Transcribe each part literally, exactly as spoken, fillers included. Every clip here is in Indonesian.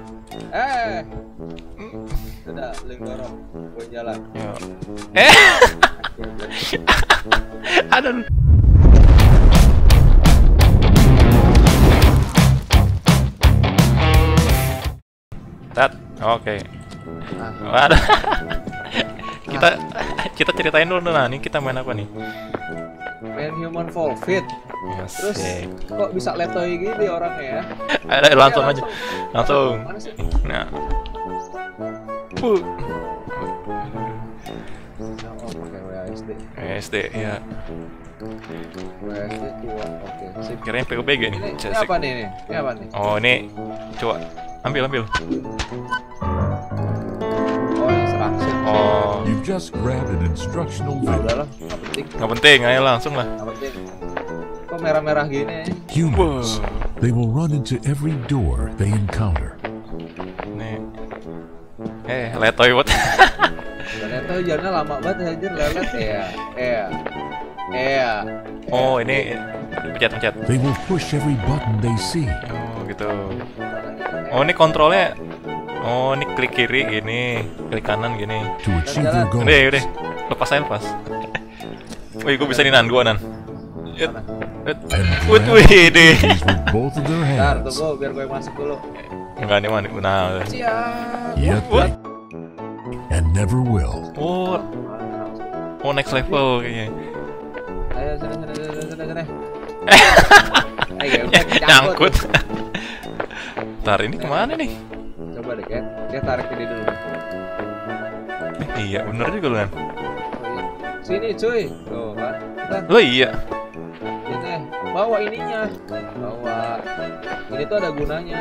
Eh. Sudah, link dorong. Gue jalan. Yo. Eh. Aduh. Tat. Oke. Waduh. kita kita ceritain dulu nah, nih kita main apa nih? Main Human Fall Fit. Yes, Terus yeah. kok bisa letoy gini orangnya ya? Ayo, langsung Ya, aja. Langsung. Mana sih? Nah. Uh. Oh, pakai W A S D. S D ya. W A S D tua. Oke, sip. Kirain P U B G nih. Ini, ini apa nih? Ini, ini apa nih? Oh, ini coba ambil ambil. Oh, ini serangsit. Oh. You just grabbed an instructional Nah, video. udahlah, nggak penting. Nggak penting, ayo langsung lah. Nggak penting. Kok merah-merah gini? Humans, they will run into every door they encounter. Nih. Eh, letoy buat. Dan itu jalannya lama banget anjir, lelet ya. Iya. Iya. Oh, ini pencet-pencet. They will push every button they see. Oh, gitu. Oh, ini kontrolnya. Oh, ini klik kiri gini, klik kanan gini. To achieve their goals. Udah, udah. Lepas aja, lepas. Wih, gue bisa nih nan, gua nan. Yut. Yut. Wih, wih, deh. These with both of their Bentar, hands. tunggu biar gue masuk dulu. Enggak nih, mana? Nah. Siap. Yet What? and never will. Oh, oh next level kayaknya. Ayo, sini, sini, sini, sini, sini. Ayo, Ya, udah, nyangkut. Ntar ini kemana nih? Coba deh, Ken. Dia tarik ini dulu. Eh, iya, bener juga lu kan. Oh, iya. Sini, cuy. Tuh, kan. Bentar. Oh iya. Ini, bawa ininya. Bawa. Ini tuh ada gunanya.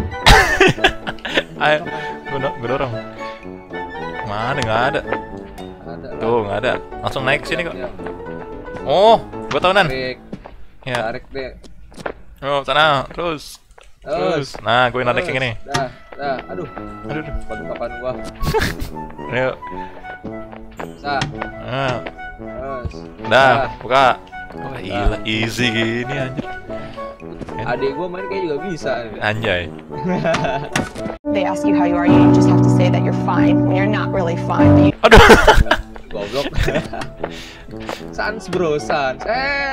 Ayo, gue gue dorong. Mana nggak ada? Ada lah. Tuh nggak ada. Langsung naik sini kok. Ya, Oh, gue tau nan. tarik. Ya. Tarik deh. Oh sana, terus, terus. Nah, gue narik yang ini. Dah, dah. Aduh, Aduh, aduh. kapan gua. Ayo. Sa. Nah, Terus. dah, buka. Wah, gila, easy gini anjir. Adik gua main kayak juga bisa. Anjay. They ask you how you are, you just have to say that you're fine when you're not really fine. But you Aduh. Goblok. Sans bro, sans. Eh.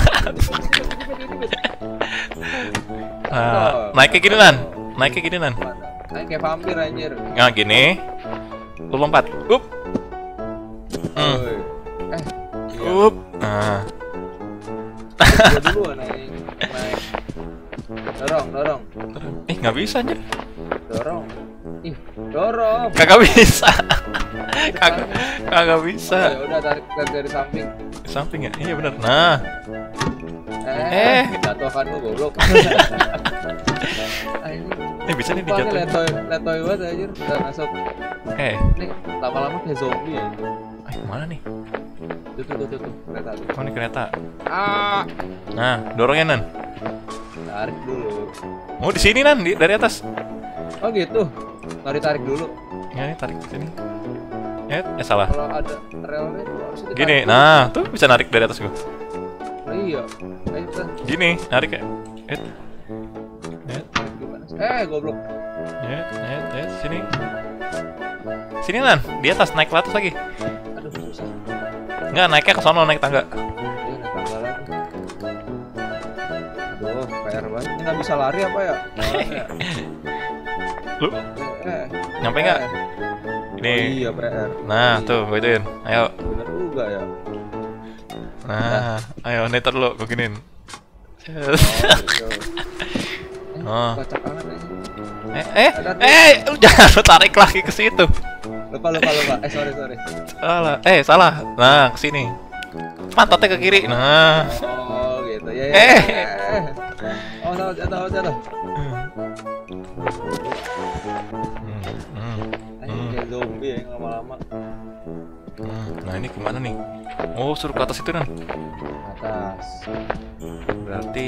Nah, naik kayak gini nan. Naik kayak gini nan. Naik kayak vampir anjir. Nah, gini. Lu lompat. Up. Hmm. Woi. Eh. iya. Up. Nah. Gua dulu naik. Naik. Dorong, dorong. Eh, nggak bisa anjir. Dorong. Ih, dorong. Kagak bisa. Kagak kagak bisa. Oh, ya udah tarik tarik dari samping. Di samping ya? Iya benar. Nah. Eh, jatuhkan lu goblok. Ah, ini. Ini bisa nih Sumpah, ini dijatuhin. letoy, letoy banget anjir. Udah masuk. Eh, Nih, lama-lama kayak zombie ya. eh mana nih? Tuh, tuh, tuh, tuh, tuh. Kereta tuh. Oh, ini kereta. Ah, Nah, dorongnya nan. tarik dulu. Oh, di sini nan, di, dari atas. Oh gitu. Tarik tarik dulu. Ya, ini tarik ke sini. Eh, eh salah. Kalau ada relnya tuh harus ditarik Gini. dulu. Nah, tuh bisa narik dari atas gua. Oh, iya. Ayo kita Gini, narik ya. Eh. Eh, tarik gimana sih? Eh, goblok. eh, eh, eh, sini. Sini nan, di atas naik ke atas lagi. Aduh, susah. Enggak, naiknya ke sono naik tangga. Iya, naik tangga lagi. Aduh, P R banget. Ini nggak bisa lari apa ya? Orangnya. Lu Eh, eh. nyampe enggak? Eh. Ini. Oh, iya, P R. Nah, tuh, gue ituin. Ayo. Bener juga ya. Nah, ayo neter dulu, gue giniin. Oh, gitu. Eh, Oh. kocak banget aja. Eh, eh, eh, lu jangan lu tarik lagi ke situ. Lupa, lupa, lupa. Eh, sorry, sorry. Salah, eh salah. Nah, ke sini. Pantatnya ke kiri. Nah, Oh, gitu. Ya, ya. Eh. eh. Oh, salah, jatuh, jatuh. Hmm, hmm, Eh, hmm, kayak zombie ya, lama-lama. hmm. Nah ini kemana nih? Oh, suruh ke atas itu kan? Atas. Berarti,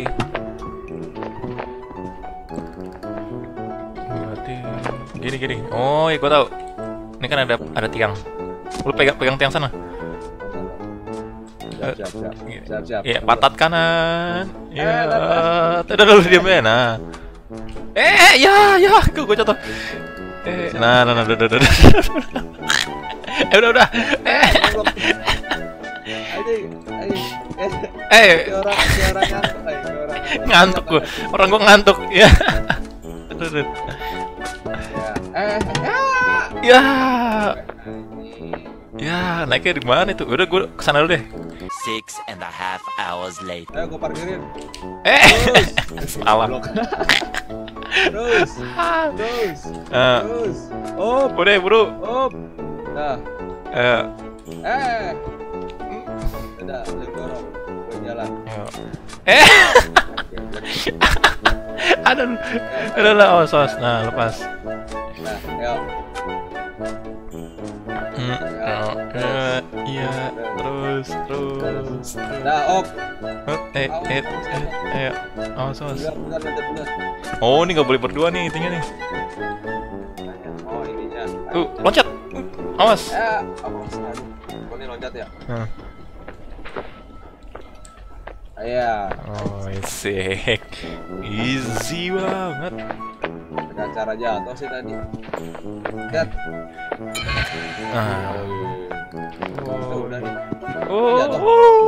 berarti gini gini. Oh, ya gue tahu. Ini kan ada ada tiang. Lu pegang pegang tiang sana. Siap, siap, siap. Siap, siap. Iya, pantat kanan. Eh, Iya. tar, Udah dulu diam ya. Nah. Eh, ya, ya, gue gue jatuh. Eh, nah, nah, nah, udah, udah, udah. Eh, udah, udah. Eh, eh, orang, orang ngantuk, orang ngantuk gue. Orang gue ngantuk, ya. Aduh, aduh. Eh, ya, ya, naiknya di mana itu? Udah, gue kesana dulu deh. Six and a half hours later. ayo gue parkirin. Eh, salah. Terus, terus, Eh, terus. Op, udah, buru. op. Nah, Eh, eh. Udah, lu dorong. Gue jalan. eh, aduh, udah lah, awas, awas. Nah, lepas. Nah, ayo. Hmm, oh, eh, iya, terus, terus, terus. Nah, op. Eh, eh, eh, eh, awas, awas. Benar, benar, benar, benar. Oh, ini nggak boleh berdua nih intinya nih. Oh, ininya. Tuh, loncat. Awas. Eh, awas. Aduh. Oh, ini loncat ya? Hmm. Iya. Oh, asik. Easy banget. Dengan cara jatuh sih tadi. Lihat. Ah. Oh, udah nih. Oh, Jatuh. oh.